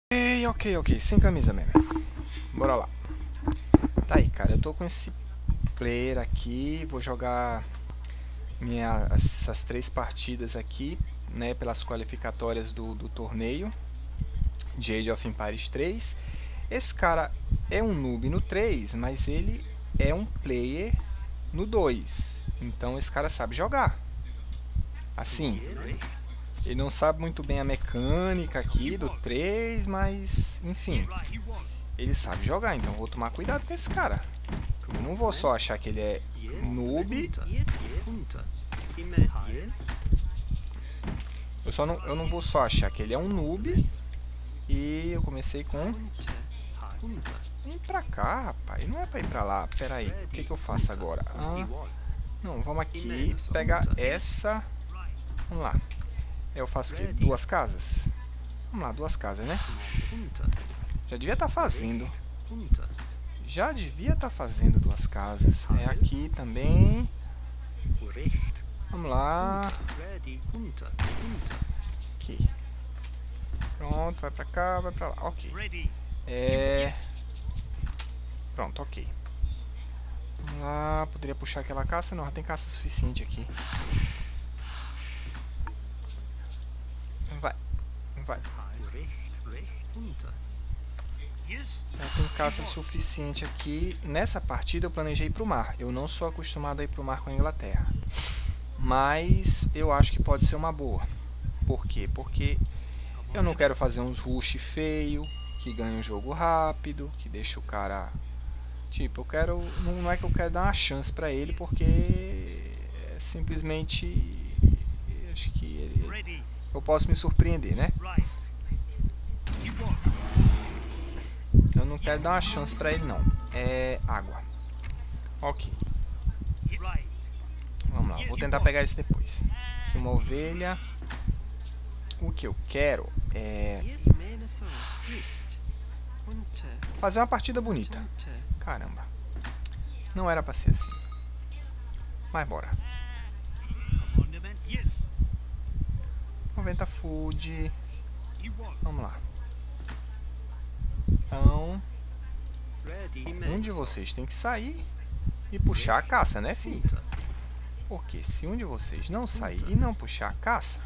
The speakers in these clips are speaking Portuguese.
Ok, sem camisa mesmo. Bora lá. Tá aí, cara, eu tô com esse player aqui, vou jogar essas 3 partidas aqui, né, pelas qualificatórias do torneio de Age of Empires 3. Esse cara é um noob no 3, mas ele é um player no 2, então esse cara sabe jogar. Assim, ele não sabe muito bem a mecânica aqui do 3, mas enfim, ele sabe jogar, então vou tomar cuidado com esse cara. Eu não vou só achar que ele é noob. Eu não vou só achar que ele é um noob. E eu comecei com... Vem pra cá, rapaz. Não é pra ir pra lá. Pera aí. O que eu faço agora? Não, vamos aqui. Pegar essa. Vamos lá. Eu faço o quê? 2 casas? Vamos lá, 2 casas, né? Já devia estar fazendo. Já devia estar fazendo 2 casas. É aqui também. Vamos lá. Aqui. Pronto, vai pra cá, vai pra lá. Ok. Pronto, ok. Vamos lá. Poderia puxar aquela caça? Não, já tem caça suficiente aqui. Vai. Vai. Já tem caça suficiente aqui. Nessa partida eu planejei ir pro mar. Eu não sou acostumado a ir pro mar com a Inglaterra. Mas eu acho que pode ser uma boa. Por quê? Porque eu não quero fazer uns rush feio, que ganha o jogo rápido, que deixa o cara... Tipo, eu quero... Não é que eu quero dar uma chance pra ele, porque é simplesmente... Acho que eu posso me surpreender, né? Eu não quero dar uma chance pra ele, não. É água. Ok. Vamos lá, vou tentar pegar isso depois. Aqui uma ovelha. O que eu quero é fazer uma partida bonita. Caramba. Não era pra ser assim. Mas bora. 90 food. Vamos lá. Então, um de vocês tem que sair e puxar a caça, né, filho? Porque se um de vocês não sair e não puxar a caça,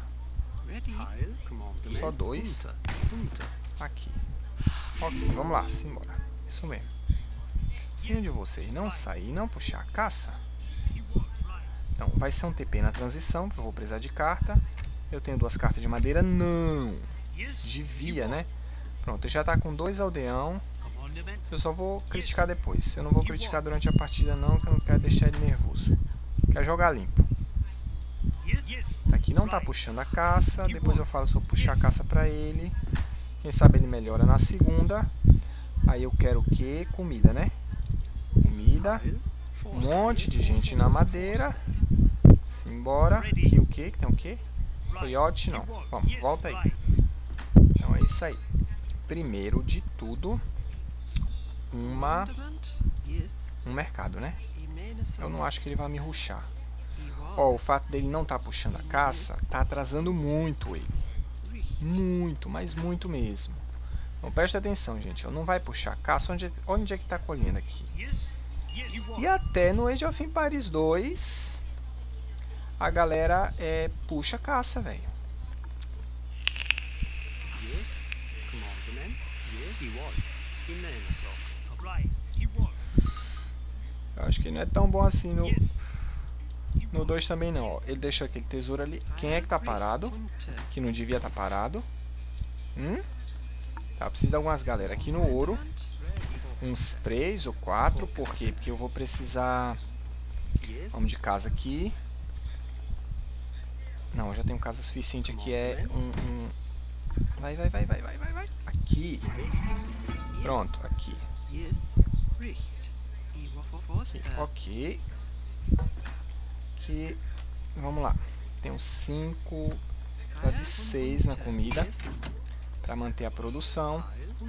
só 2 aqui. Ok, vamos lá, simbora. Isso mesmo. Se um de vocês não sair e não puxar a caça, então vai ser um TP na transição, porque eu vou precisar de carta. Eu tenho 2 cartas de madeira? Não. Devia, né? Pronto, já tá com 2 aldeão. Eu só vou criticar depois. Eu não vou criticar durante a partida não, que eu não quero deixar ele nervoso. Quero jogar limpo. Aqui não tá puxando a caça. Depois eu falo se eu puxar a caça pra ele. Quem sabe ele melhora na segunda. Aí eu quero o quê? Comida, né? Comida. Um monte de gente na madeira. Simbora. Aqui o quê? Tem o quê? Coyote não. Vamos, volta aí. Então é isso aí. Primeiro de tudo, um mercado, né? Eu não acho que ele vai me rushar. Ó, o fato dele não estar puxando a caça tá atrasando muito ele. Muito, mas muito mesmo. Então presta atenção, gente. Eu não vai puxar a caça. Onde é que tá colhendo aqui? E até no Age of Empires 2 a galera puxa a caça, velho. Eu acho que não é tão bom assim no 2 também não. Ó. Ele deixou aquele tesouro ali. Quem é que tá parado? Que não devia estar parado. Tá, preciso de algumas galera aqui no ouro. Uns 3 ou 4. Por quê? Porque eu vou precisar... Vamos de casa aqui. Não, eu já tenho casa suficiente aqui. É Vai. Aqui. Pronto, aqui. Ok. Aqui. Vamos lá. Tem uns 5. Precisa de 6 na comida. Pra manter a produção.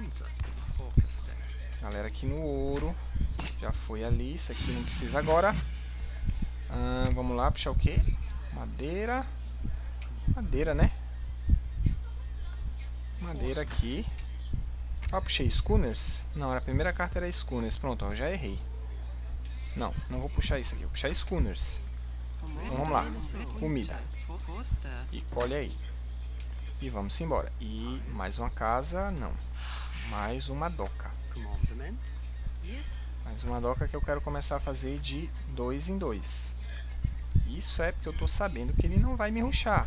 Galera aqui no ouro. Já foi ali. Isso aqui não precisa agora. Vamos lá, puxar o quê? Madeira. Madeira, né? Madeira aqui. Ah, puxei Schooners? Não, a primeira carta era Schooners. Pronto, eu já errei. Não, não vou puxar isso aqui. Vou puxar Schooners. Então vamos lá. Comida. E colhe aí. E vamos embora. E mais uma casa, não. Mais uma doca. Mais uma doca que eu quero começar a fazer de 2 em 2. Isso é porque eu tô sabendo que ele não vai me rushar.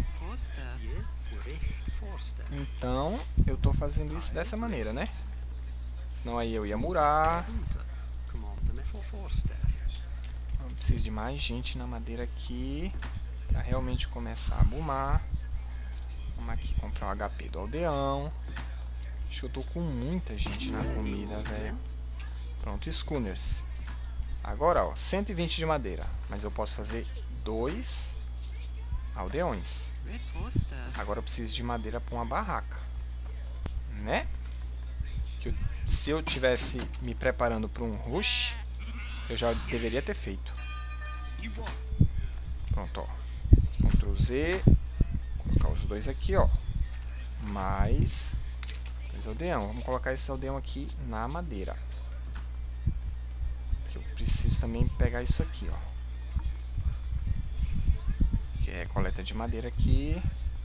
Então, eu tô fazendo isso dessa maneira, né? Senão aí eu ia murar. Eu preciso de mais gente na madeira aqui pra realmente começar a boomar. Vamos aqui comprar o HP do aldeão. Acho que eu tô com muita gente na comida, velho. Pronto, Schooners. Agora, ó, 120 de madeira. Mas eu posso fazer 2 aldeões. Agora eu preciso de madeira para uma barraca. Né? Se eu tivesse me preparando para um rush, eu já deveria ter feito. Pronto, ó. Ctrl Z. Colocar os dois aqui, ó. Mais 2 aldeão. Vamos colocar esse aldeão aqui na madeira. Eu preciso também pegar isso aqui, ó. Que é coleta de madeira aqui.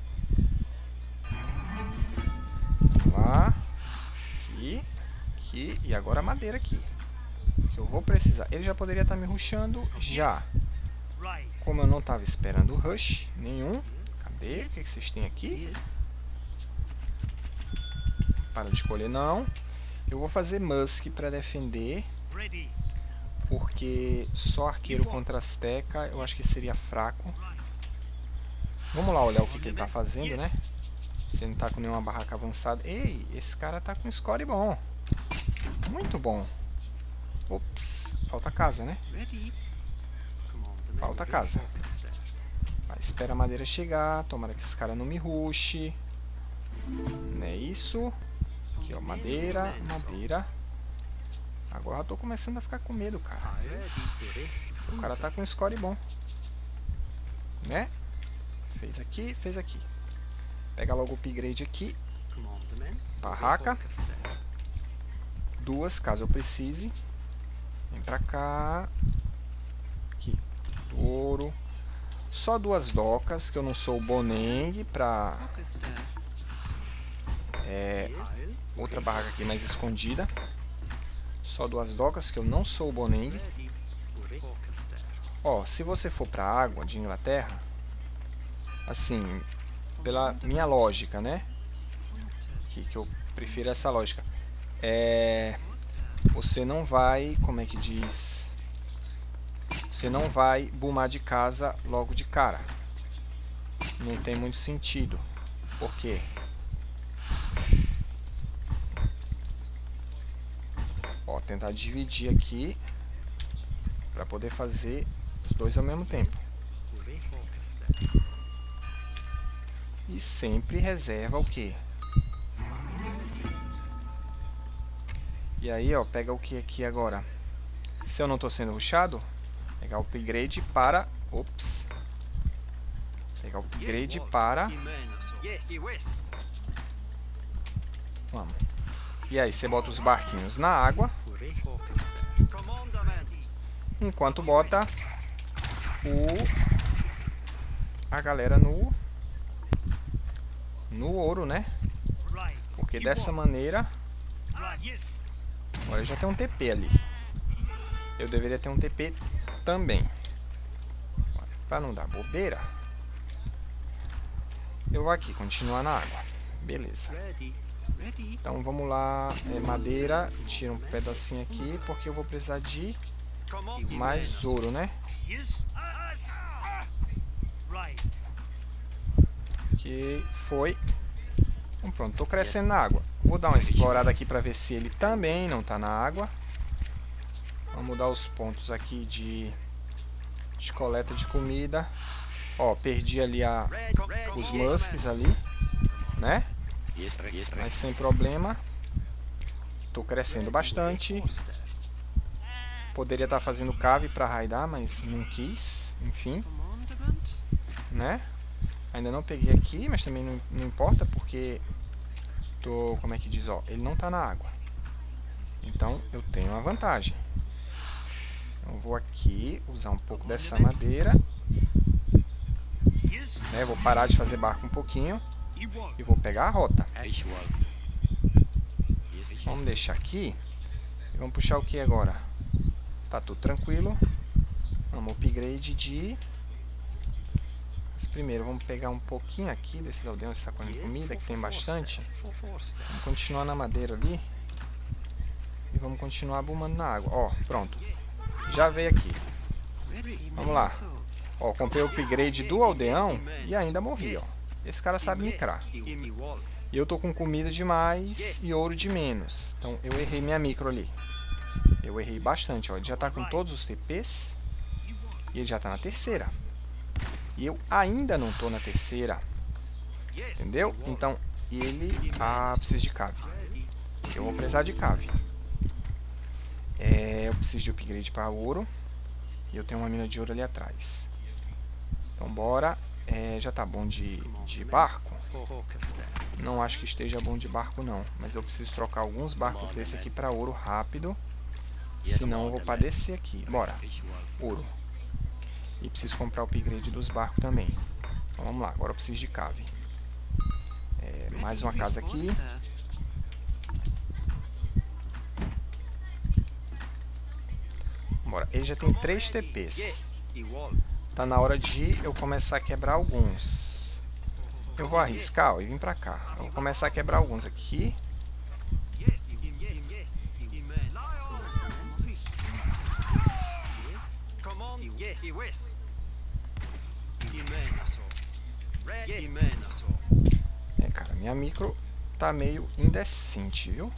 Vamos lá. Aqui. E agora a madeira aqui. Que eu vou precisar. Ele já poderia estar me rushando já. Como eu não estava esperando o rush nenhum. Cadê? O que vocês têm aqui? Para de escolher não. Eu vou fazer Musk para defender. Porque só arqueiro contra Azteca eu acho que seria fraco. Vamos lá olhar o que ele está fazendo, né? Se ele não está com nenhuma barraca avançada. Ei, esse cara está com score bom. Muito bom. Ops, falta casa, né? Falta casa. Vai, espera a madeira chegar. Tomara que esse cara não me rushe. Não é isso. Aqui, ó, madeira, madeira. Agora eu tô começando a ficar com medo, cara. O cara tá com um score bom. Né? Fez aqui, fez aqui. Pega logo o upgrade aqui. Barraca. 2, caso eu precise. Vem pra cá. Aqui. Ouro. Só 2 docas, que eu não sou o Boneng pra... outra barraca aqui mais escondida. Só 2 docas, que eu não sou o Boneng. Ó, se você for pra água de Inglaterra, assim, pela minha lógica, né? Que eu prefiro essa lógica. Você não vai, como é que diz? Você não vai boomar de casa logo de cara. Não tem muito sentido. Por quê? Ó, tentar dividir aqui para poder fazer os dois ao mesmo tempo. E sempre reserva o quê? E aí, ó, pega o que aqui agora? Se eu não estou sendo rushado, pegar o upgrade para... Ops. Pegar o upgrade para... Vamos. E aí, você bota os barquinhos na água. Enquanto bota a galera no ouro, né? Porque dessa maneira... Olha, já tem um TP ali. Eu deveria ter um TP também. Para não dar bobeira, eu vou aqui continuar na água. Beleza. Então vamos lá, madeira, tira um pedacinho aqui, porque eu vou precisar de mais ouro, né? Que foi. Então, pronto, tô crescendo na água. Vou dar uma explorada aqui para ver se ele também não tá na água. Vamos mudar os pontos aqui de coleta de comida. Ó, perdi ali os musks ali, né? Mas sem problema. Tô crescendo bastante. Poderia estar fazendo cave para raidar, mas não quis. Enfim, né? Ainda não peguei aqui, mas também não importa, porque como é que diz, ó, ele não tá na água. Então eu tenho uma vantagem. Eu vou aqui usar um pouco dessa madeira, né? Vou parar de fazer barco um pouquinho e vou pegar a rota. Vamos deixar aqui e vamos puxar o que agora? Tá tudo tranquilo. Vamos upgrade de... Mas primeiro vamos pegar um pouquinho aqui desses aldeões que está comendo comida, que tem bastante. Vamos continuar na madeira ali e vamos continuar boomando na água. Ó, pronto. Já veio aqui. Vamos lá. Ó, comprei o upgrade do aldeão e ainda morri, ó. Esse cara sabe micrar. E eu tô com comida demais e ouro de menos. Então eu errei minha micro ali. Eu errei bastante, ó. Ele já tá com todos os TPs. E ele já tá na terceira. E eu ainda não tô na terceira. Entendeu? Então ele... Ah, precisa de cave. Eu vou precisar de cave. Eu preciso de upgrade para ouro. E eu tenho uma mina de ouro ali atrás. Então bora. Já tá bom de barco? Não acho que esteja bom de barco não. Mas eu preciso trocar alguns barcos desse aqui para ouro rápido. Senão eu vou padecer aqui. Bora. Ouro. E preciso comprar o upgrade dos barcos também. Então vamos lá. Agora eu preciso de cave. Mais uma casa aqui. Bora. Ele já tem 3 TPs. Tá na hora de eu começar a quebrar alguns. Eu vou arriscar, ó, e vim pra cá. Eu vou começar a quebrar alguns aqui. Cara, minha micro tá meio indecente, viu?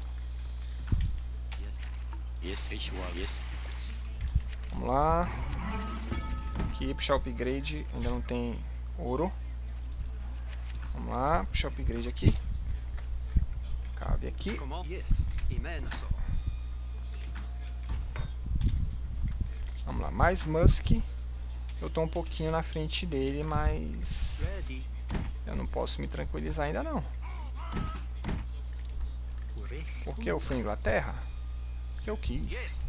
Vamos lá. Aqui, puxar o upgrade. Ainda não tem ouro. Vamos lá, puxar o upgrade aqui. Cabe aqui. Vamos lá, mais musk. Eu tô um pouquinho na frente dele, mas eu não posso me tranquilizar ainda não. Porque eu fui à Inglaterra? Porque eu quis.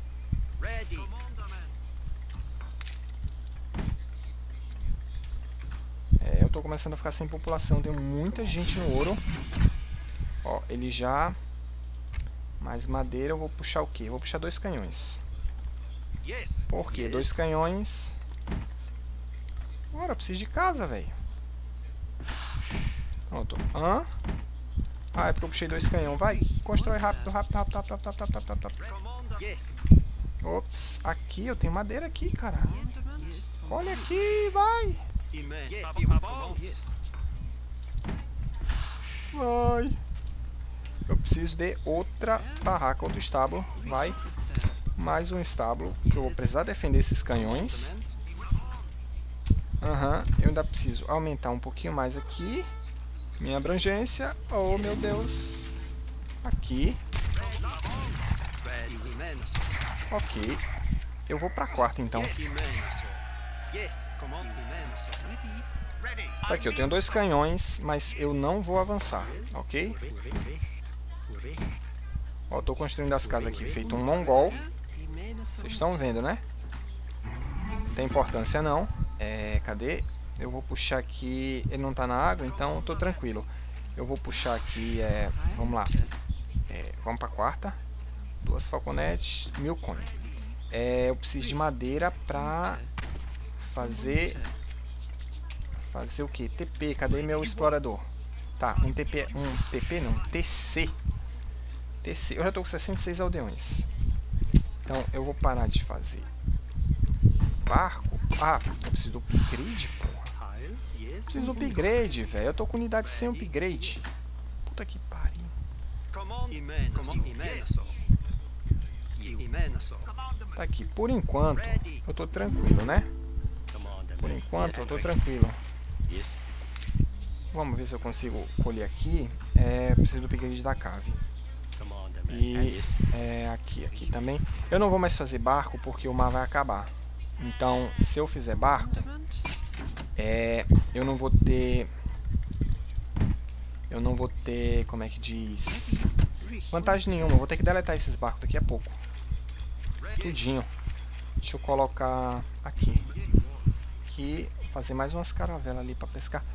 Eu tô começando a ficar sem população. Tem muita gente no ouro. Ó, ele já... Mais madeira. Eu vou puxar o quê? Eu vou puxar 2 canhões. Por quê? 2 canhões. Agora eu preciso de casa, velho. Pronto. Ah, é porque eu puxei 2 canhões. Vai, constrói rápido, rápido, rápido, rápido, rápido, rápido, rápido. Ops, aqui eu tenho madeira aqui, cara. Olha aqui, vai. Vai. Eu preciso de outra barraca, outro estábulo. Vai. Mais um estábulo, que eu vou precisar defender esses canhões. Eu ainda preciso aumentar um pouquinho mais aqui minha abrangência. Oh, meu Deus. Aqui. Ok. Eu vou pra quarta, então. Tá aqui, eu tenho 2 canhões, mas eu não vou avançar, ok? Ó, tô construindo as casas aqui, feito um mongol. Vocês estão vendo, né? Não tem importância não. Cadê? Eu vou puxar aqui. Ele não tá na água, então eu tô tranquilo. Eu vou puxar aqui. Vamos lá. Vamos pra quarta. 2 falconetes, 1000 cones. Eu preciso de madeira pra fazer. Fazer o que? TP. Cadê meu explorador? Tá, um TP. Um TP não, TC. TC. Eu já tô com 66 aldeões. Então eu vou parar de fazer barco. Ah, eu preciso do upgrade, porra. Preciso do upgrade, velho. Eu tô com unidade sem upgrade. Puta que pariu. Tá aqui. Por enquanto, eu tô tranquilo, né? Por enquanto, eu tô tranquilo. Vamos ver se eu consigo colher aqui. Preciso do upgrade da cave. E aqui também. Eu não vou mais fazer barco porque o mar vai acabar. Então, se eu fizer barco, eu não vou ter eu não vou ter, como é que diz, vantagem nenhuma. Eu vou ter que deletar esses barcos daqui a pouco. Tudinho. Deixa eu colocar aqui. Aqui, fazer mais umas caravelas ali pra pescar.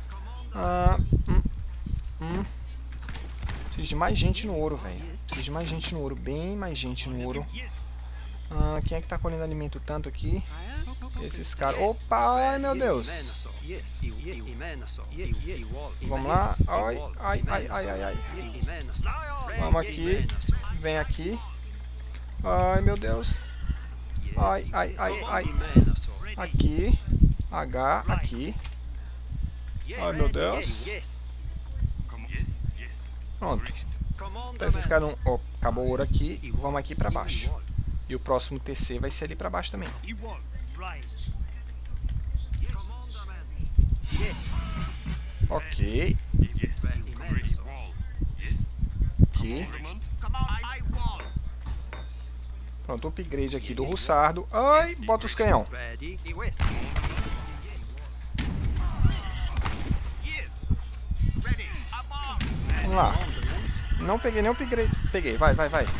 Preciso de mais gente no ouro, velho. Preciso de mais gente no ouro, bem mais gente no ouro. Quem é que tá colhendo alimento tanto aqui? Esses caras. Opa, ai meu Deus. Vamos lá. Ai, ai, ai, ai, ai, ai. Vamos aqui. Vem aqui. Ai meu Deus. Ai, ai, ai, ai. Aqui. H, aqui. Ai meu Deus. Pronto. Então esses caras não... Oh, acabou o ouro aqui. Vamos aqui pra baixo. E o próximo TC vai ser ali pra baixo também. Ok. Aqui. Pronto, upgrade aqui do Russardo. Ai, bota os canhão. Vamos lá. Não peguei nem o upgrade. Peguei, vai, vai, vai.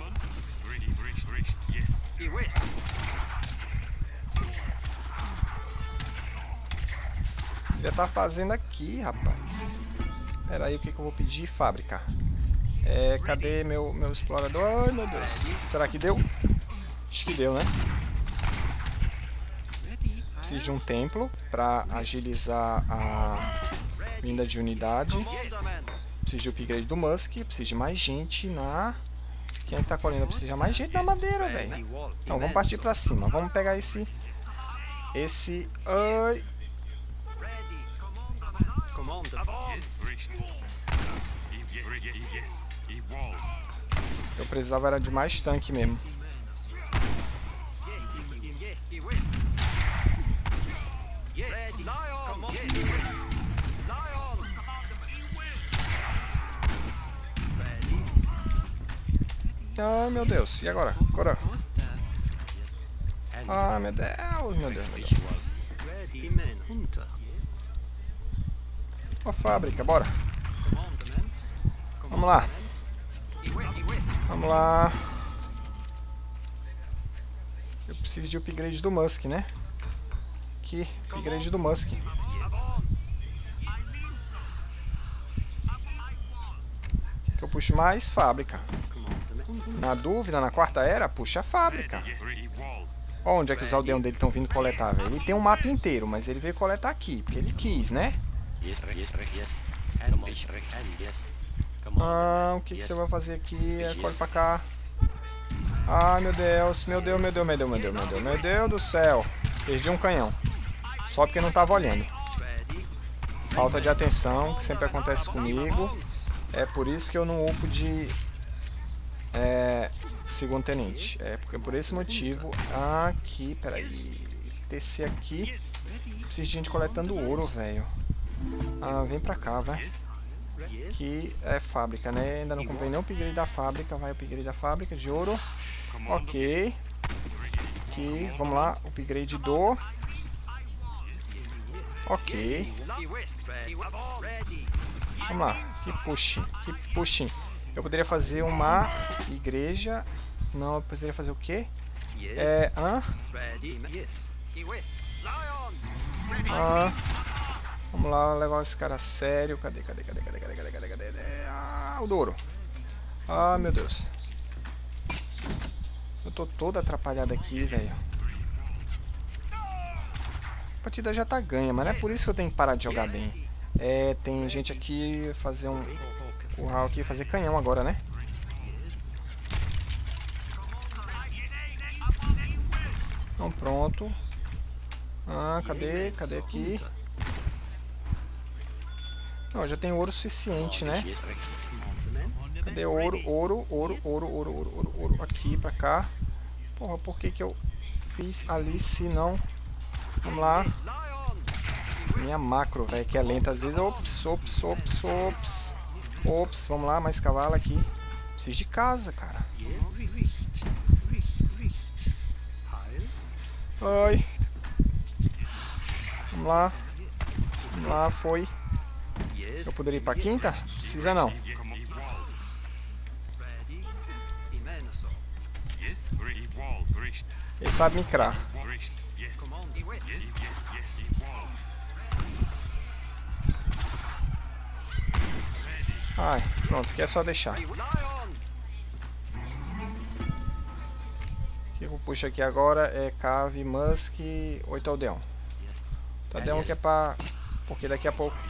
Já tá fazendo aqui, rapaz. Pera aí, o que que eu vou pedir? Fábrica. Cadê meu explorador? Ai, meu Deus. Será que deu? Acho que deu, né? Preciso de um templo para agilizar a vinda de unidade. Preciso de upgrade do Musk. Preciso de mais gente na... Quem é que tá colhendo? Preciso de mais gente na madeira, velho. Então, vamos partir pra cima. Vamos pegar esse... Ai... Eu precisava era de mais tanque mesmo. Ai meu Deus, e agora? Agora. Ah meu Deus, meu Deus, meu Deus. Ó, fábrica, bora. Vamos lá. Vamos lá. Eu preciso de upgrade do Musk, né? Aqui, upgrade do Musk. Que eu puxo mais fábrica. Na dúvida, na quarta era, puxa a fábrica. Ó, onde é que os aldeões dele estão vindo coletar, velho? Ele tem um mapa inteiro, mas ele veio coletar aqui, porque ele quis, né? O que você vai fazer aqui? Corre pra cá. Ai, meu Deus, meu Deus, meu Deus, meu Deus, meu Deus, meu Deus, meu Deus do céu. Perdi um canhão. Só porque não tava olhando. Falta de atenção, que sempre acontece comigo. É por isso que eu não upo de segundo tenente. É porque por esse motivo. Aqui, peraí. Descer aqui. Preciso de gente coletando ouro, velho. Vem pra cá, vai. Aqui é fábrica, né? Ainda não comprei nem o upgrade da fábrica. Vai o upgrade da fábrica de ouro. Ok. Aqui, vamos lá. Upgrade do... Ok. Vamos lá. Keep pushing. Keep pushing. Eu poderia fazer uma igreja. Não, eu poderia fazer o quê? Vamos lá, levar esse cara a sério. Cadê? O do ouro. Meu Deus. Eu tô todo atrapalhado aqui, velho. A partida já tá ganha, mas não é por isso que eu tenho que parar de jogar bem. Tem gente aqui fazer um curral aqui, fazer canhão agora, né? Então pronto. Cadê? Cadê aqui? Não, já tem ouro suficiente, né? Cadê ouro? Ouro. Aqui, pra cá. Porra, por que que eu fiz ali se não... Vamos lá. Minha macro, velho, que é lenta às vezes. Ops. Vamos lá, mais cavalo aqui. Preciso de casa, cara. Ai. Vamos lá, foi. Eu poderia ir pra quinta? precisa não. Ele sabe micrar. Ai, pronto, aqui é só deixar. O que eu puxo aqui agora é Cave, Musk, 8 aldeão. 8 aldeão que é pra... porque daqui a pouco...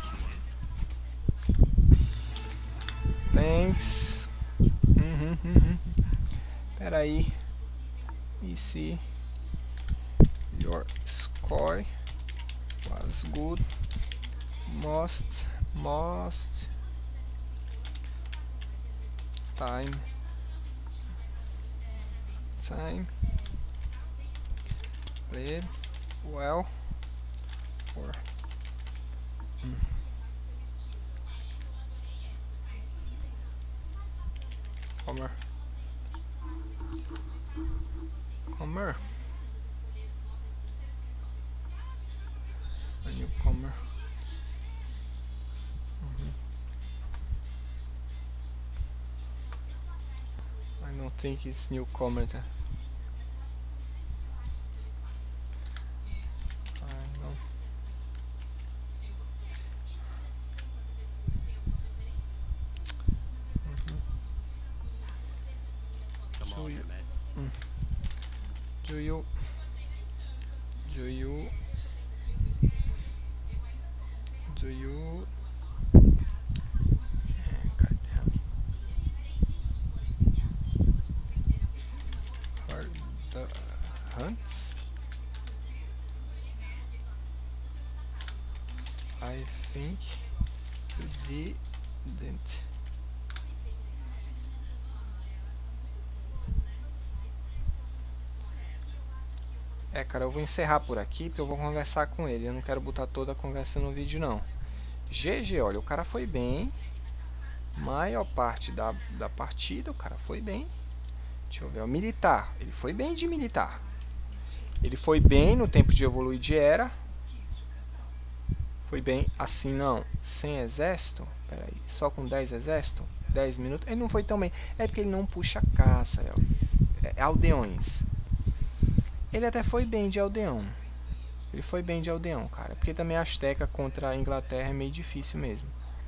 Thanks. Pera aí. E se your score was good, most time played well for Comer. A newcomer. I don't think it's newcomer. Do you heard the hunts? I think you didn't. Cara, eu vou encerrar por aqui porque eu vou conversar com ele. Eu não quero botar toda a conversa no vídeo, não. GG, olha, o cara foi bem. Maior parte da partida, o cara foi bem. Deixa eu ver, o militar. Ele foi bem de militar. Ele foi bem no tempo de evoluir de era. Foi bem assim, não. Sem exército. Pera aí, só com 10 exército? 10 minutos. Ele não foi tão bem. É porque ele não puxa caça. Aldeões. Ele até foi bem de aldeão. Ele foi bem de aldeão, cara. Porque também a Azteca contra a Inglaterra é meio difícil mesmo.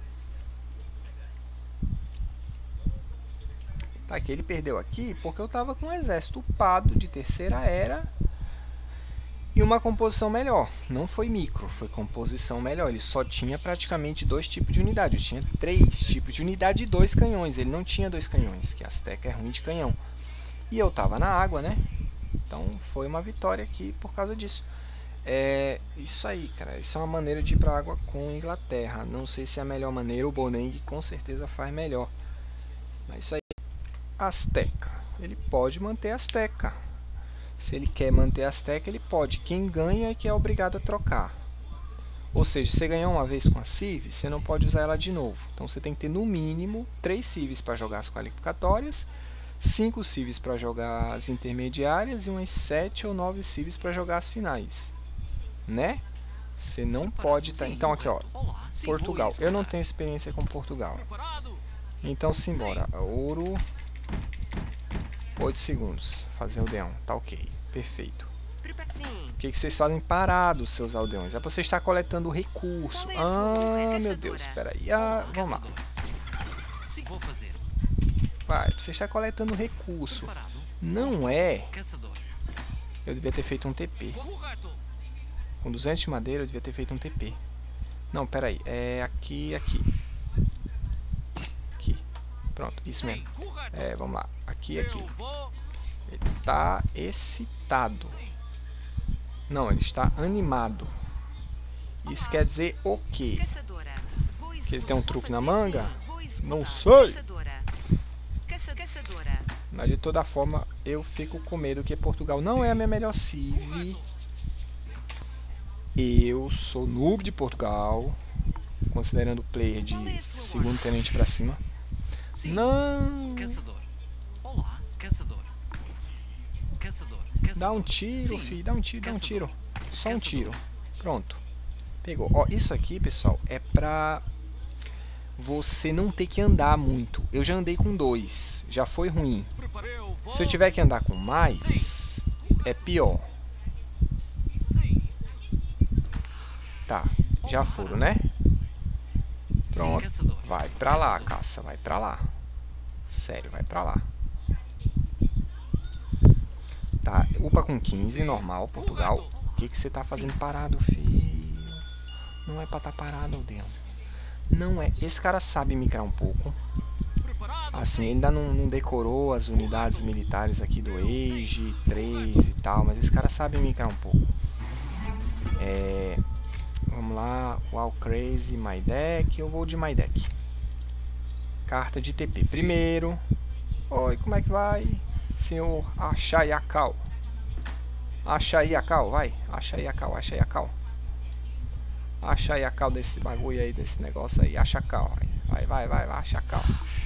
Tá, que ele perdeu aqui porque eu tava com um exército upado de terceira era e uma composição melhor. Não foi micro, foi composição melhor. Ele só tinha praticamente 2 tipos de unidade. Eu tinha 3 tipos de unidade e 2 canhões. Ele não tinha 2 canhões, que a Azteca é ruim de canhão. E eu tava na água, né? Então foi uma vitória aqui por causa disso. É isso aí, cara. Isso é uma maneira de ir pra água com a Inglaterra. Não sei se é a melhor maneira. O Boneng com certeza faz melhor. Mas isso aí. Azteca. Ele pode manter a Azteca. Se ele quer manter a Azteca, ele pode. Quem ganha é que é obrigado a trocar. Ou seja, se você ganhar uma vez com a Civ, você não pode usar ela de novo. Então você tem que ter no mínimo 3 Civs para jogar as qualificatórias, 5 Civs para jogar as intermediárias e umas 7 ou 9 Civs para jogar as finais. Né? Você não pode estar... Então aqui, ó, Portugal. Eu não tenho experiência com Portugal. Então simbora. Ouro. 8 segundos. Fazer aldeão. Tá ok. Perfeito. O que vocês fazem parados, seus aldeões? É pra você estar coletando recurso. Ah, meu Deus. Espera aí. Ah, vamos lá. Vai. Pra você estar coletando recurso. Não é... Eu devia ter feito um TP. Com 200 de madeira eu devia ter feito um TP. Não, pera aí. É aqui, aqui. Aqui. Pronto, isso mesmo. É, vamos lá. Aqui, aqui. Ele tá excitado. Não, ele está animado. Isso quer dizer o quê? Que ele tem um truque na manga? Não sei. Mas de toda forma, eu fico com medo que Portugal não é a minha melhor civ. Eu sou noob de Portugal, considerando player de segundo tenente pra cima. Não. Dá um tiro, filho. Dá um tiro, dá um tiro. Só um tiro. Pronto. Pegou. Ó, isso aqui, pessoal, é pra você não ter que andar muito. Eu já andei com 2, já foi ruim. Se eu tiver que andar com mais, é pior. Tá, já foram, né? Pronto, vai pra lá, caça, vai pra lá. Sério, vai pra lá. Tá, upa com 15, normal, Portugal. O que você tá fazendo parado, filho? Não é pra tá parado, Aldeão. Não é. Esse cara sabe micrar um pouco. Assim, ainda não decorou as unidades militares aqui do Age 3 e tal, mas esse cara sabe micrar um pouco. Vamos lá, Wow Crazy, My Deck. Eu vou de My Deck. Carta de TP primeiro. Oi, como é que vai, senhor Achayakal? Achayakal, vai. Achayakal, Achayakal. Achayakal desse bagulho aí, desse negócio aí. Achayakal, vai, Achayakal.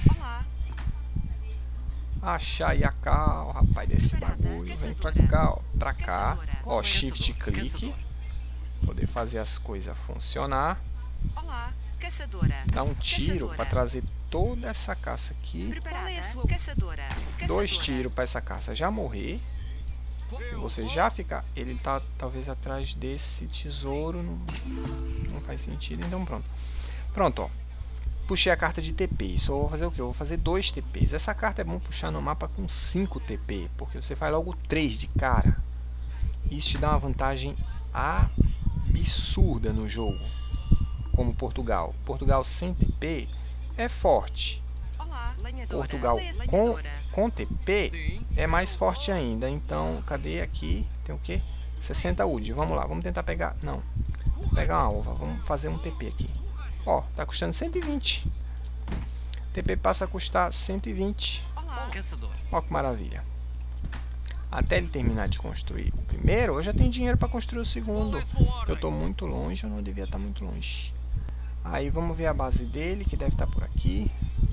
Achayakal, rapaz, desse bagulho. Vem pra cá, ó. Pra cá. Ó, shift clique. Poder fazer as coisas funcionar. Olá, caçadora. Dá um tiro para trazer toda essa caça aqui. Caçadora. 2 tiros para essa caça já morrer. E você já ficar. Ele tá talvez atrás desse tesouro. Não faz sentido, então pronto. Pronto, ó. Puxei a carta de TP. Só vou fazer o que? Eu vou fazer 2 TPs. Essa carta é bom puxar no mapa com 5 TP. Porque você faz logo 3 de cara. Isso te dá uma vantagem absurda no jogo, como Portugal. Portugal sem TP é forte. Portugal com TP é mais forte ainda. Então, cadê aqui? Tem o que? 60 UD. Vamos lá, vamos tentar pegar. Não, vou pegar uma ova. Vamos fazer um TP aqui. Ó, tá custando 120. TP passa a custar 120. Ó que maravilha. Até ele terminar de construir o primeiro, eu já tenho dinheiro para construir o segundo. Eu estou muito longe, eu não devia estar muito longe. Aí vamos ver a base dele, que deve estar por aqui.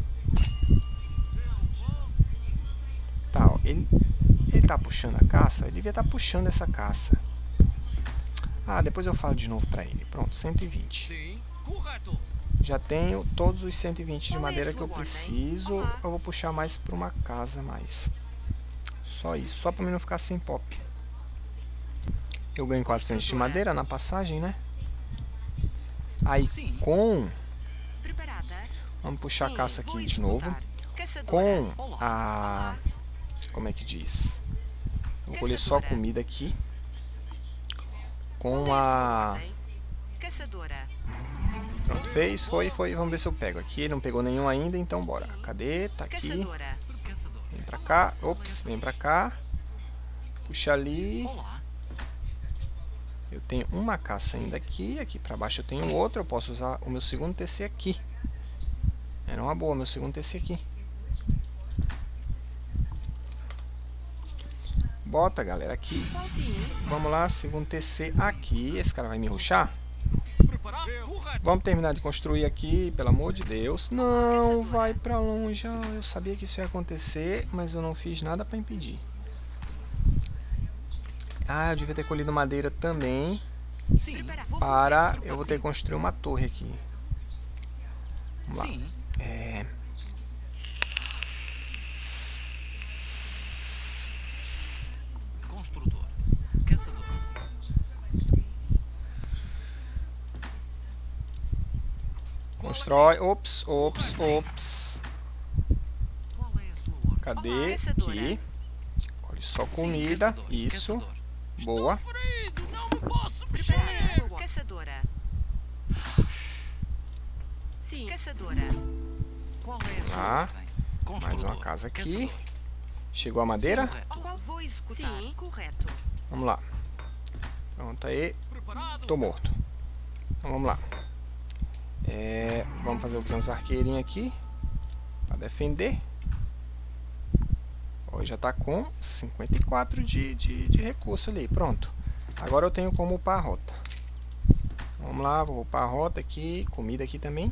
Tá, ó, ele tá puxando a caça, ele devia estar puxando essa caça. Ah, depois eu falo de novo para ele. Pronto, 120. Já tenho todos os 120 de madeira que eu preciso. Eu vou puxar mais para uma casa mais. Só isso, só para mim não ficar sem pop. Eu ganho 400 de madeira na passagem, né? Aí com... Vamos puxar a caça aqui de novo. Com a... Como é que diz? Vou colher só comida aqui. Com a... Pronto, fez, foi. Vamos ver se eu pego aqui. Ele não pegou nenhum ainda, então bora. Cadê? Tá aqui. Vem pra cá, ops, vem pra cá. Puxa ali. Eu tenho uma caça ainda aqui. Aqui pra baixo eu tenho outra. Eu posso usar o meu segundo TC aqui. Era uma boa, meu segundo TC aqui. Bota, galera, aqui. Vamos lá, segundo TC aqui. Esse cara vai me rushar? Vamos terminar de construir aqui, pelo amor de Deus. Não, vai pra longe. Eu sabia que isso ia acontecer, mas eu não fiz nada para impedir. Ah, eu devia ter colhido madeira também. Eu vou ter que construir uma torre aqui. Vamos lá. Construtor. Caçador. Constrói. Ops. Cadê? Aqui. Colhe só comida. Isso. Boa. Caçadora. Sim, caçadora. Qual é a sua Ah, ordem? mais Construtor. uma casa aqui. Caçador. Chegou a madeira? Qual vou executar? Sim, correto. Vamos lá. Pronto aí. Tô morto. Então vamos lá. Vamos fazer o que? Uns arqueirinhos aqui. Pra defender. Ó, já tá com 54 de recurso ali. Pronto. Agora eu tenho como upar a rota. Vamos lá, vou upar a rota aqui. Comida aqui também.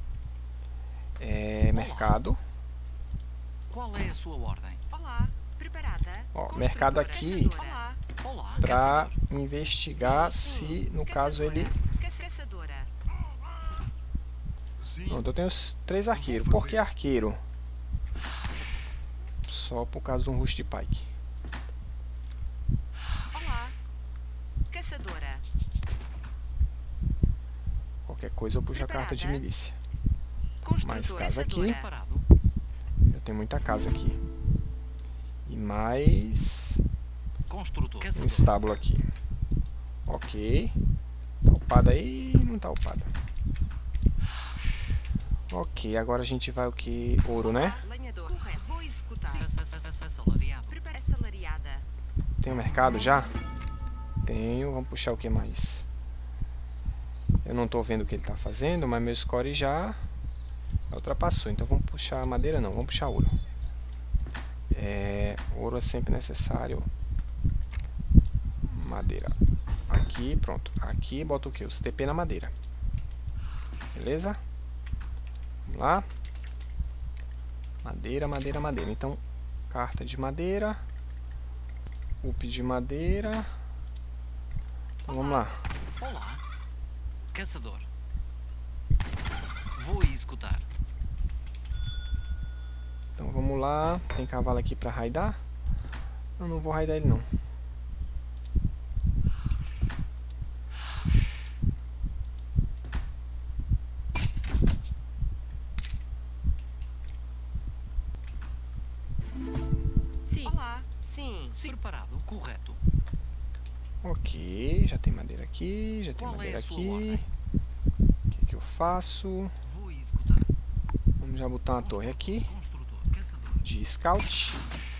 Mercado. Qual é a sua ordem? Olá, preparada. Ó, mercado aqui Olá, para caçador. investigar se no caso ele... Caçadora. Pronto, eu tenho os 3 arqueiros. Por que arqueiro? Só por causa de um Rusty Pike. Olá. Caçadora. Qualquer coisa eu puxo a carta de Preparada. milícia. Construtor. Mais casa aqui. Caçadora. Preparado. Eu tenho muita casa aqui. E mais Construtor. um Caçador. estábulo aqui. Ok. Tá upada aí? Não tá upada. Ok, agora a gente vai o que? Ouro, né? Lenhador. Correto. Vou executar. Assalariado. Prepara assalariada. Tem um mercado já? Tenho. Vamos puxar o que mais? Eu não tô vendo o que ele tá fazendo, mas meu score já ultrapassou. Então vamos puxar madeira não, vamos puxar ouro. Ouro é sempre necessário. Madeira. Aqui, pronto. Aqui bota o que? Os TP na madeira. Beleza? Vamos lá. Madeira, madeira, madeira. Então, carta de madeira. Up de madeira. Então vamos lá. Olá. Caçador. Vou executar. Então vamos lá. Tem cavalo aqui pra raidar? Eu não vou raidar ele não. Sim. Olá. Sim. Sim. Preparado. Correto. Ok, já tem madeira aqui, já tem Qual é madeira a sua aqui. ordem? O que que eu faço? Vou executar. Vamos já botar uma torre aqui Construtor. Caçador. de scout.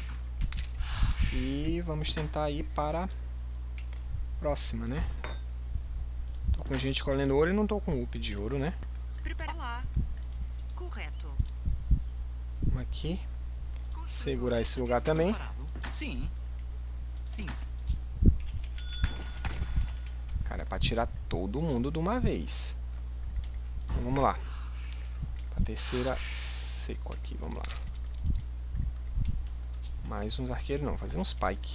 E vamos tentar ir para a próxima, né? Tô com gente colhendo ouro e não tô com up de ouro, né? Prepara lá. Correto. Vamos aqui. Segurar esse lugar também. Preparado. Sim. Sim. Cara, é pra tirar todo mundo de uma vez. Então vamos lá. Pra terceira seco aqui, vamos lá. Mais uns arqueiros não, fazer uns pike.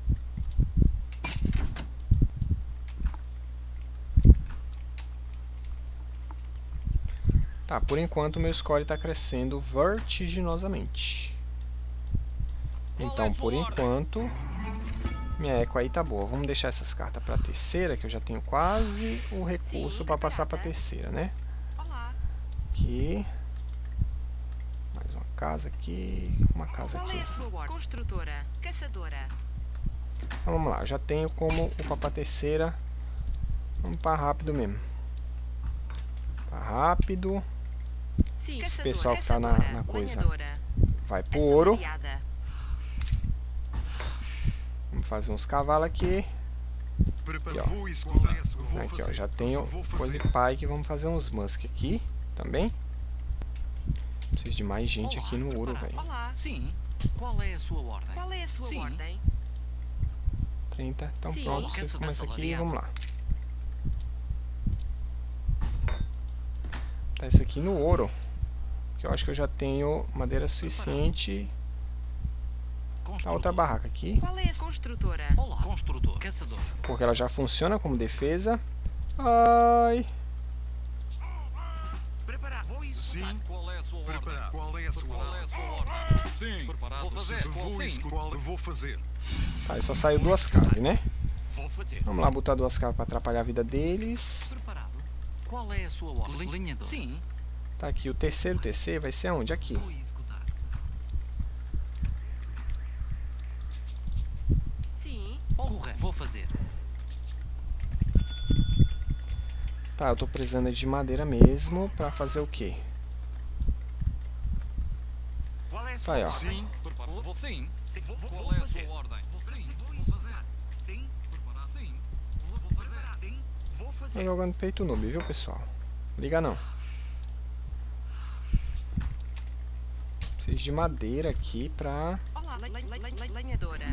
Tá, por enquanto o meu score está crescendo vertiginosamente. Então, por enquanto, minha eco aí tá boa. Vamos deixar essas cartas para a terceira, que eu já tenho quase o recurso para passar para a terceira, né? Olá. Aqui. Mais uma casa aqui. Uma casa Qual aqui. é a sua ordem? Construtora. Caçadora. Então, vamos lá, já tenho como upar para a terceira. Vamos para rápido mesmo. Para rápido. Sim. Esse Caçadora. pessoal que tá na Caçadora. coisa. Lenhadora. Vai pro ouro. Assalariada. Vamos fazer uns cavalos aqui. Prepara, Aqui, ó. vou executar. Vou Aqui, ó, fazer. já tenho Vou coisa fazer. de pike. Vamos fazer uns musk aqui também. Preciso de mais gente Olá, aqui no ouro, preparado. velho. Olá. Sim. Qual é a sua ordem? Qual é a sua Sim. ordem? 30. Então Sim. pronto, vocês Caça começam aqui e assalariado. vamos lá. Tá isso aqui no ouro. Que eu acho que eu já tenho madeira suficiente. A outra barraca aqui. Qual é a construtora? Olá. Construtor. Caçador. Porque ela já funciona como defesa. Ai. Preparar. Vou executar. Sim. Qual é a sua ordem? Preparar. Qual é a sua Qual é a ordem? sua ordem? Sim. Preparado. Vou fazer. Vou Sim. executar. Vou fazer. Tá, aí só saiu 2 caves, né? Vou fazer. Vamos lá botar 2 caves para atrapalhar a vida deles. Preparado. Qual é a sua ordem? Linhador. Sim. Tá aqui, o terceiro TC vai ser aonde? Aqui. Vou executar. Sim. Correto. Vou fazer. Tá, eu tô precisando de madeira mesmo pra fazer o quê? Qual é a Tá aí, ó. Sim. Preparado. Vou sim. Qual é a sua ordem? Vou sim. Vou fazer. Sim. Preparado. Sim. Vou fazer. Sim. Vou fazer. Tô jogando peito noob, viu, pessoal? Liga não. Preciso de madeira aqui pra... Olá. Lenhadora.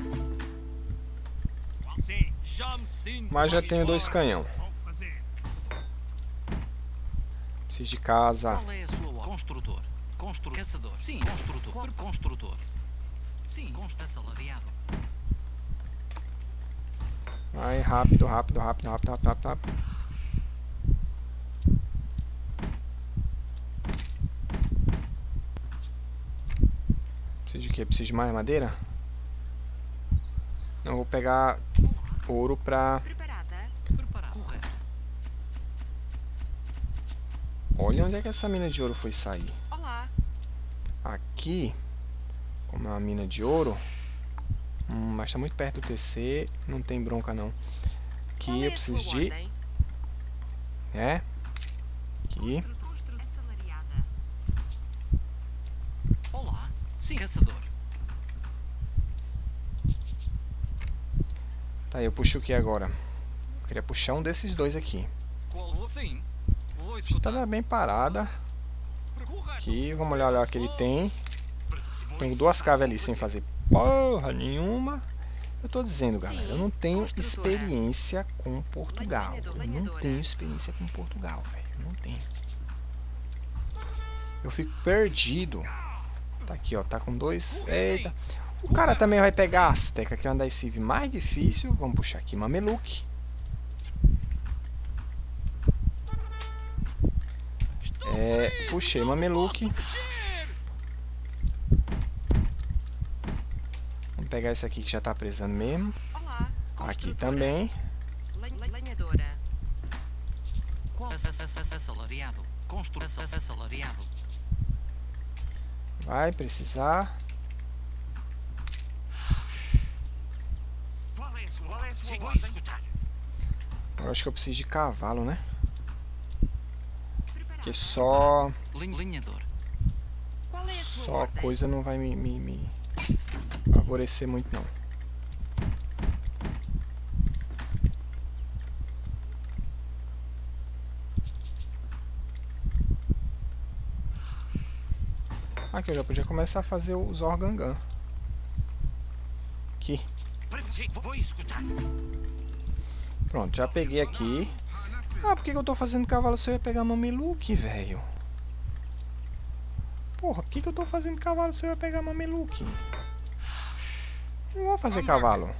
Sim. Já me sinto. Mas já tenho 2 canhão. Vou fazer. Preciso de casa. Qual é a sua ordem? Construtor. Caçador. Sim. Construtor. Construtor. Sim. Assalariado. Vai, rápido, rápido, rápido, rápido, rápido, rápido, rápido. Que preciso de mais madeira? Não, vou pegar ouro pra... Preparada. Preparado. Correto. Olha onde é que essa mina de ouro foi sair. Olá. Aqui, como é uma mina de ouro, mas tá muito perto do TC, não tem bronca não. Qual Aqui é eu a preciso sua de... ordem? É. Aqui. Assalariada. Olá. Sim, caçador. Tá, eu puxo o que agora? Eu queria puxar um desses dois aqui. Qual? Sim. Vou Tá escutar. bem parada. Correto. Aqui, vamos olhar o que ele tem. Tenho 2 caves ali sem fazer porra nenhuma. Eu tô dizendo, galera, eu não tenho experiência com Portugal. Eu não tenho experiência com Portugal, velho. Eu não tenho. Eu fico perdido. Tá aqui, ó. Tá com 2. Eita. O cara também vai pegar a Azteca, que é uma das civis mais difícil. Vamos puxar aqui Mameluque. Puxei Mameluque. Vamos pegar esse aqui que já tá precisando mesmo. Olá. Aqui Construtora. também. Lenhadora. Qual? Assalariado. Construção assalariado. Vai precisar. Qual é a sua ordem? Vou escutar. Eu acho que eu preciso de cavalo, né? Preparada. Porque só Linhador. Qual é a sua só ordem? coisa não vai me favorecer muito não. Aqui eu já podia começar a fazer os Organgan. Aqui. Vou escutar. Pronto, já peguei aqui. Ah, por que eu tô fazendo cavalo se eu ia pegar Mameluque, velho? Porra, por que eu tô fazendo cavalo se eu ia pegar Mameluque? Não vou fazer cavalo.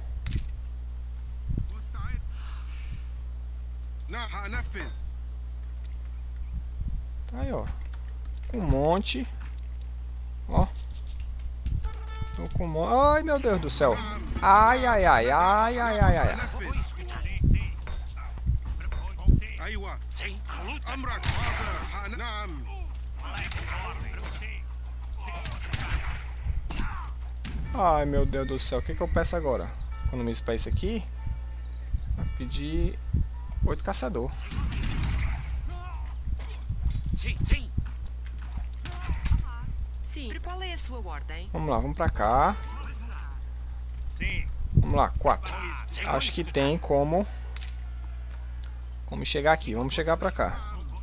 Tá aí, ó. Com um monte. Ó. Tô com um monte. Ai, meu Deus do céu. Ai, ai, ai, ai, ai, ai, ai. Vou escutar. أيوة Sim. A luta. أمرك حاضر نعم Ai, meu Deus do céu. O que eu peço agora? Economizo pra isso aqui. Vou pedir 8 caçador. Sim, sim. Sim. Qual é a sua ordem? Vamos lá, vamos pra cá. Sim. Vamos lá, 4. Acho que tem como chegar aqui. Vamos chegar pra cá.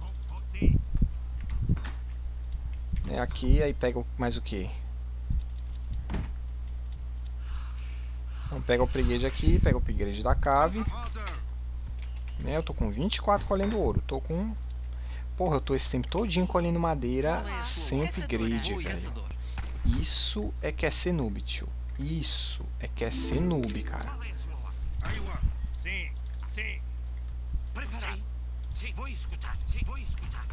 É aqui, aí pega mais o que? Então pega o upgrade aqui, pega o upgrade da cave. حاضر Né, eu tô com 24 colhendo ouro. Tô com... Porra, eu tô esse tempo todinho colhendo madeira sem upgrade, Vou velho. caçador. Isso é que é ser noob, tio. Isso é que é ser noob, cara. Qual é a sua ordem? أيوة Sim, sim. Preparado. Sim, vou escutar. Sim, vou escutar.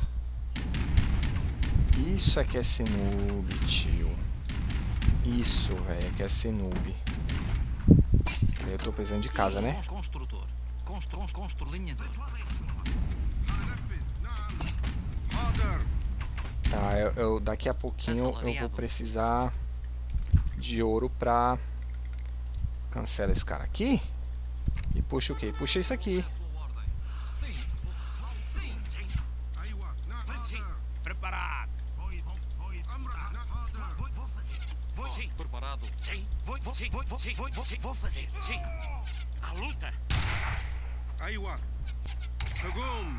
Isso é que é ser noob, tio. Isso, velho, é que é ser noob. Eu tô precisando de casa, Sim, né? Construtor. Linhador. نفذ نعم حاضر Tá, daqui a pouquinho eu vou precisar de ouro pra... Cancela esse cara aqui. E puxa o quê? Puxa isso aqui. Sim. Sim, sim. أيوة نعم حاضر Preparado. Vou أمرك نعم حاضر Vou fazer. Vou sim. Preparado. Sim. Vou fazer. Sim. A luta. أيوة تقوم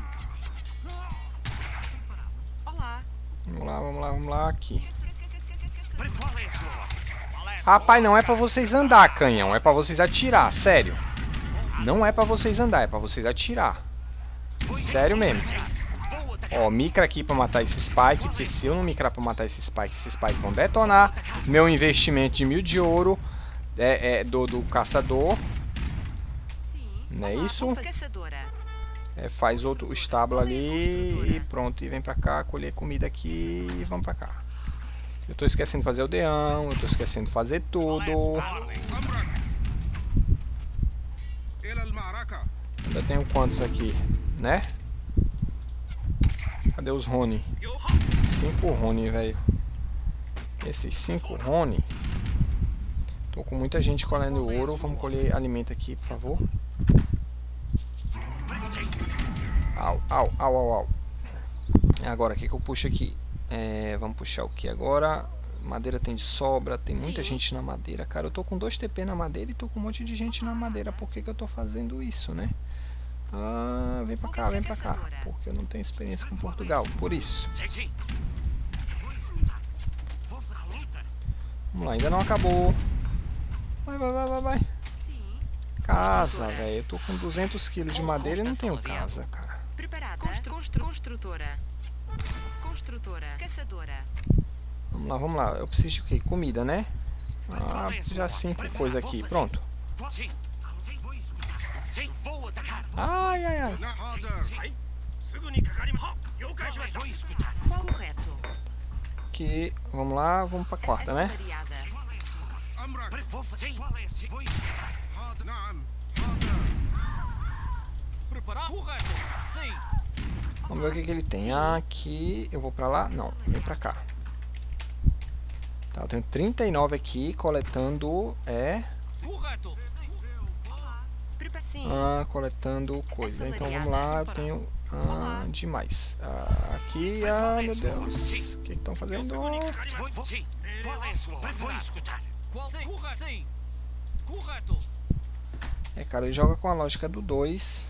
Olá. Vamos lá, vamos lá, vamos lá. Aqui. Qual é a sua ordem? Qual é a sua Rapaz, não é pra vocês andar, canhão. É pra vocês atirar, sério. Não é pra vocês andar, é pra vocês atirar. Sério mesmo. Vou atacar. Ó, micra aqui pra matar esse Spike, porque se eu não micrar pra matar esses Spike vão detonar. Meu investimento de 1000 de ouro do caçador. Sim. Não é Olá, isso? Caçadora. Faz outro estábulo ali e pronto. E vem pra cá, colher comida aqui e vamos pra cá. Eu tô esquecendo de fazer o deão, eu tô esquecendo de fazer tudo. أمرك إلى المعركة. Ainda tenho quantos aqui, né? Cadê os Rony? 5 Rony, velho. Esses 5 Rony. Tô com muita gente colhendo ouro. Vamos colher alimento aqui, por favor. Au, au, au, au, au. Agora, o que eu puxo aqui? Vamos puxar o que agora? Madeira tem de sobra. Tem muita gente na madeira, cara. Eu tô com 2 TP na madeira e tô com um monte de gente na madeira. Por que eu tô fazendo isso, né? Ah, vem pra cá, vem pra cá. Porque eu não tenho experiência com Portugal. Por isso. Sim, sim. Vou escutar. Vou pra luta. Vamos lá, ainda não acabou. Vai, vai, vai, vai, vai. Sim. Casa, velho. Eu tô com 200 kg de madeira e não tenho casa, cara. Preparada. Construtora. Construtora. Caçadora. Vamos lá, vamos lá. Eu preciso de o quê? Comida, né? Ah, já 5 coisas aqui. Pronto. Sim. Sim, vou escutar. Sim, vou atacar. Ai, ai, ai. حاضر. すぐにかかります。了解しました。Vou escutar. Correto. Aqui, vamos lá, vamos pra quarta, né? Assalariada. أمرك. Vou fazer. Vou escutar. حاضر. نعم. حاضر. Preparar? Correto. Sim. Vamos ver o que ele tem. Aqui, eu vou pra lá? Não, vem pra cá. Tá, eu tenho 39 aqui, coletando, Correto. Sim. coletando coisa. Então vamos lá, eu tenho demais. Aqui, meu Deus. O que estão fazendo? Sim. Qual é a sua ordem? Vou escutar. Correto. Sim. Correto. Cara, ele joga com a lógica do 2.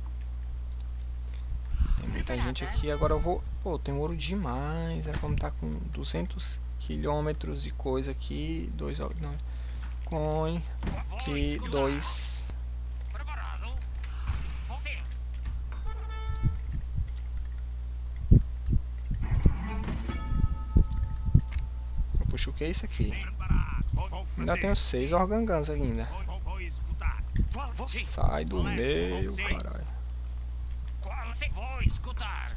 Tem muita gente aqui. Agora eu vou... Pô, tem ouro demais. Vamos estar com 200 quilômetros de coisa aqui. 2... Não. Coin. Aqui, 2... Preparado? Sim. Eu puxo o que é isso aqui? Preparado. Ainda tenho 6 organgans ainda. Vou escutar. Sai do meio, caralho. Vou escutar.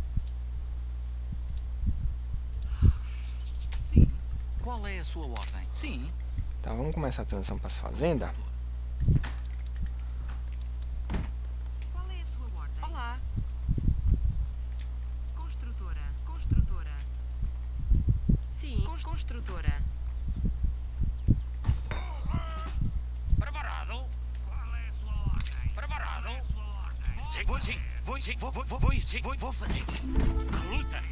Sim. Qual é a sua ordem? Sim. Tá, vamos começar a transição para as fazendas. Qual é a sua ordem? Olá. Construtora. Sim. Construtora. Preparado? Qual é a sua ordem? Preparado? Qual é a sua ordem? Sim, vou fazer. A luta.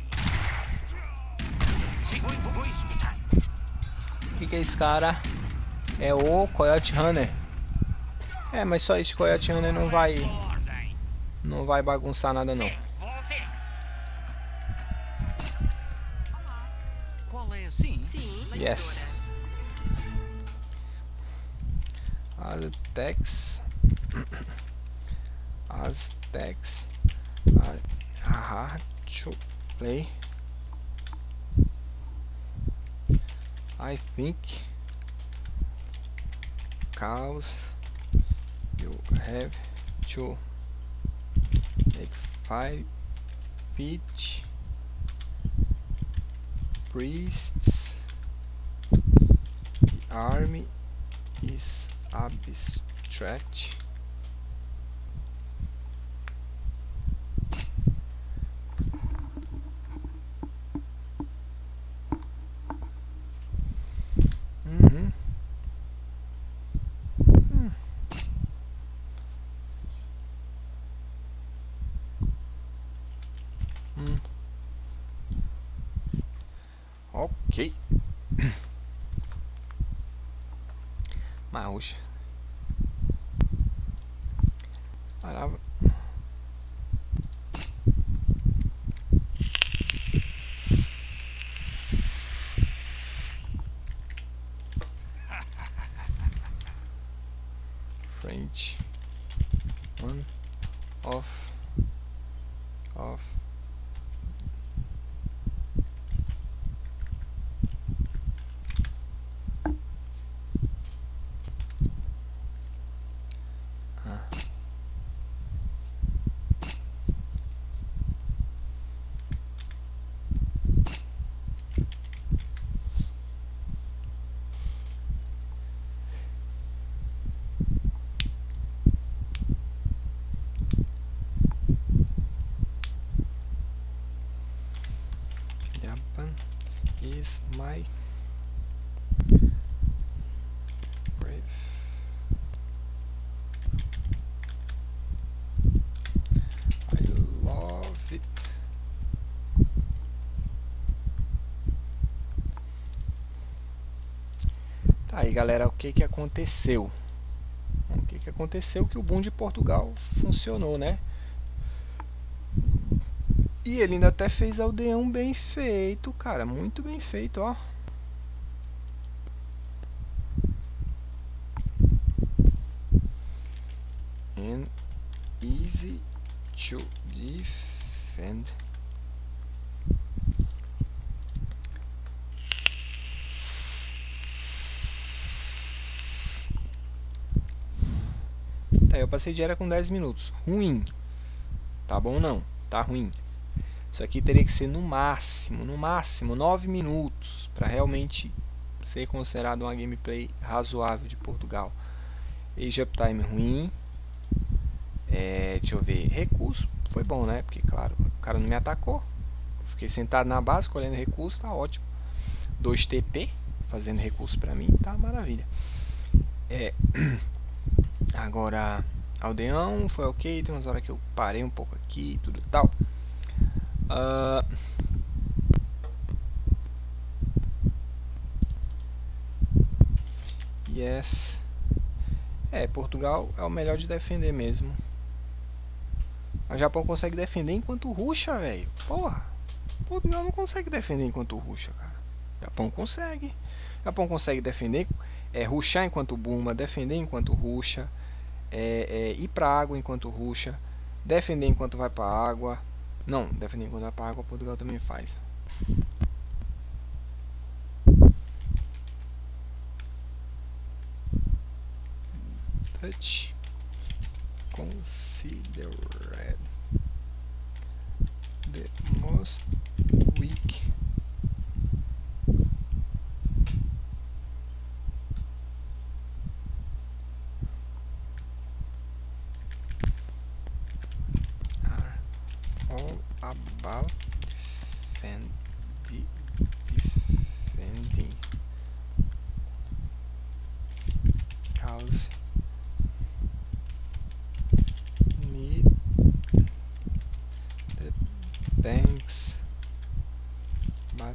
Sim, vou escutar. O que é esse cara? É o Coyote Runner. Mas só esse Coyote Runner não vai bagunçar nada não. Você. Qual é? Sim. Sim. Yes. Aztecs. Hard to play. I think cows you have to make 5 pitch priests. The army is abstract. Ok. Mouse. Parava. French. On. Off. is my grave. I love it. Tá aí, galera, o que que aconteceu? O que que aconteceu? Que o boom de Portugal funcionou, né? E ele ainda até fez aldeão bem feito, cara, muito bem feito, ó. And easy to defend. Tá, eu passei de era com 10 minutos. Ruim. Tá bom não? Tá ruim. Isso aqui teria que ser no máximo 9 minutos para realmente ser considerado uma gameplay razoável de Portugal. Age uptime ruim. Deixa eu ver. Recurso foi bom, né? Porque, claro, o cara não me atacou. Fiquei sentado na base, colhendo recurso, tá ótimo. 2 TP, fazendo recurso pra mim, tá maravilha. Agora, aldeão foi ok. Tem umas horas que eu parei um pouco aqui e tudo e tal. Yes. Portugal é o melhor de defender mesmo. O Japão consegue defender enquanto ruxa, velho. Porra. Portugal não consegue defender enquanto ruxa, cara. O Japão consegue. O Japão consegue defender, ruxar enquanto bomba, defender enquanto ruxa, ir pra água enquanto ruxa, defender enquanto vai pra água. Não, defender enquanto vai pra água, Portugal também faz. Touch considered the most weak are all about defending cause need the banks but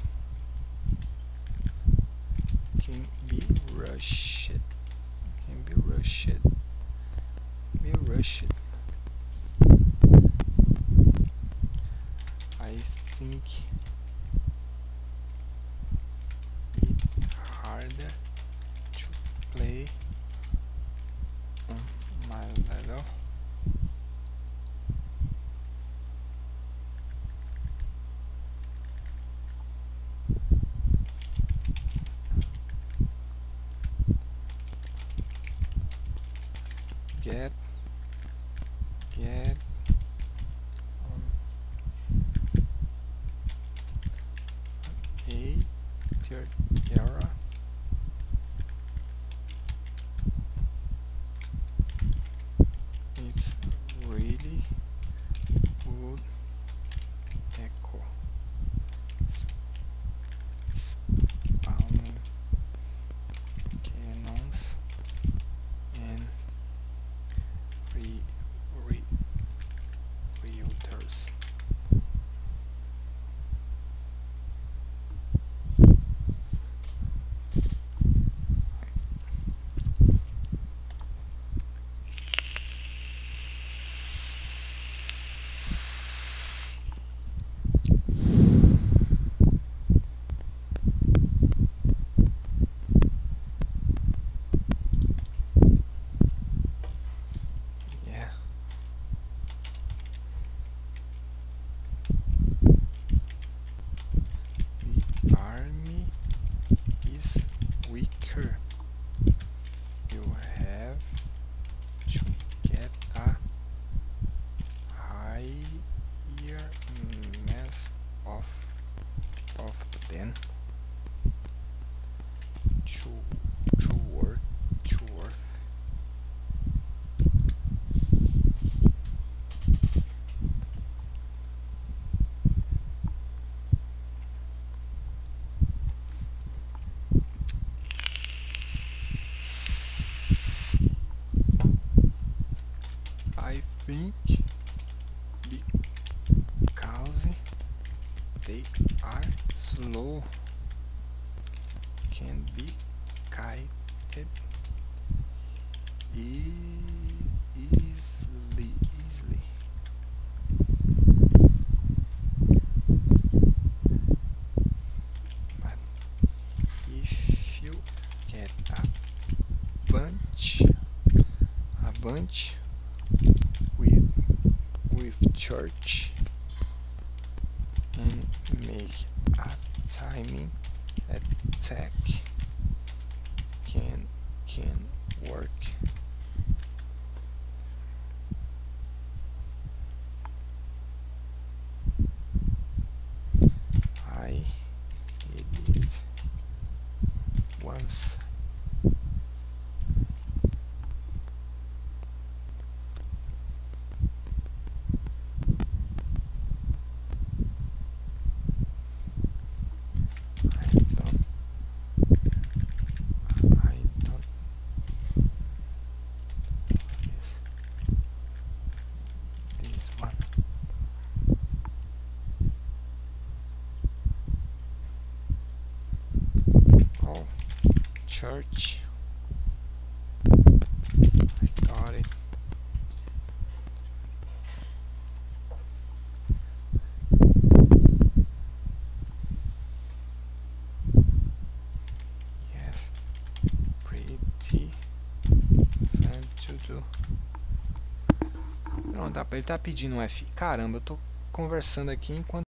can be rushed. I think it harder to play on my level. Get on a third era. It's really good echo. Spawning cannons and think because they are slow can be kited easily. But if you get a bunch with church and make a timing attack can work. I did it once. Church. I got it. Yes, pretty fun to do. Pronto, ele tá pedindo um F. Caramba, eu tô conversando aqui enquanto